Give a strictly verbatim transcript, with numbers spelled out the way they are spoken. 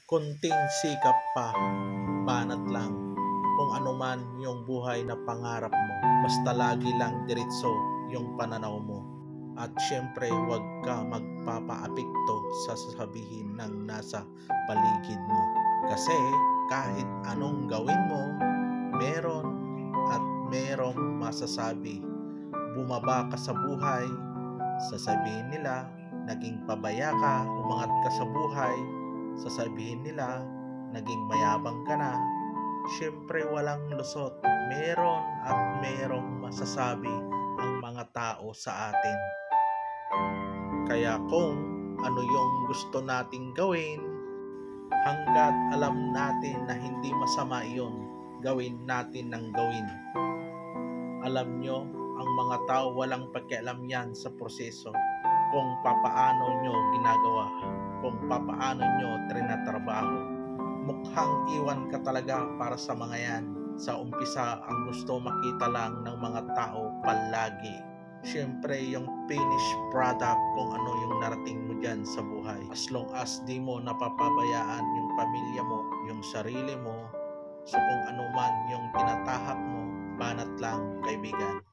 Konting sikap pa, banat lang. Kung ano man yung buhay na pangarap mo, basta lagi lang diretso yung pananaw mo. At syempre, huwag ka magpapaapekto sa sasabihin ng nasa paligid mo. Kasi kahit anong gawin mo, meron at merong masasabi. Bumaba ka sa buhay, sasabihin nila, naging pabaya ka, umangat ka sa buhay, sasabihin nila, naging mayabang ka na. Siyempre walang lusot, meron at merong masasabi ang mga tao sa atin. Kaya kung ano yung gusto nating gawin, hanggat alam natin na hindi masama iyon, gawin natin ng gawin. Alam nyo, ang mga tao walang pakialam yan sa proseso, kung papaano nyo ginagawa, kung papaano nyo trinatrabaho. Mukhang iwan ka talaga para sa mga yan. Sa umpisa, ang gusto makita lang ng mga tao palagi, syempre yung finished product, kung ano yung narating mo dyan sa buhay. As long as di mo napapabayaan yung pamilya mo, yung sarili mo, so kung ano man yung tinatahak mo, banat lang, kaibigan.